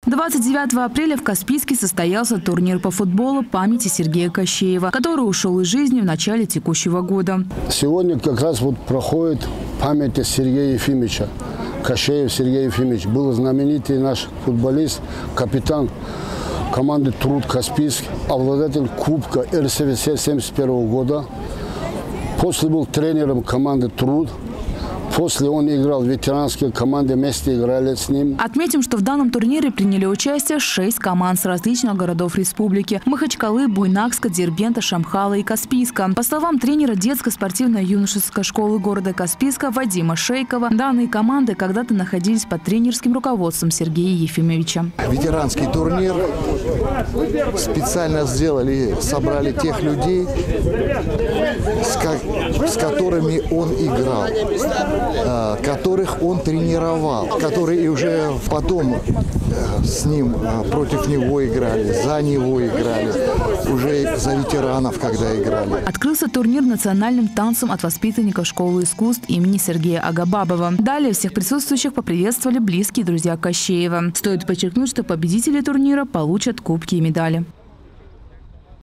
29 апреля в Каспийске состоялся турнир по футболу памяти Сергея Кощеева, который ушел из жизни в начале текущего года. Сегодня как раз проходит память Сергея Ефимовича. Кощеев Сергей Ефимович был знаменитый наш футболист, капитан команды «Труд» Каспийск, обладатель Кубка РСФСР 1971 года. После был тренером команды «Труд». После он играл в ветеранской команде, вместе играли с ним. Отметим, что в данном турнире приняли участие 6 команд с различных городов республики – Махачкалы, Буйнакска, Дербента, Шамхала и Каспийска. По словам тренера детской спортивно-юношеской школы города Каспийска Вадима Шейкова, данные команды когда-то находились под тренерским руководством Сергея Ефимовича. Ветеранский турнир специально собрали тех людей, с которыми он играл, которых он тренировал, которые уже потом с ним, против него играли, за него играли, уже за ветеранов, когда играли. Открылся турнир национальным танцем от воспитанников школы искусств имени Сергея Агабабова. Далее всех присутствующих поприветствовали близкие друзья Кощеева. Стоит подчеркнуть, что победители турнира получат кубки и медали.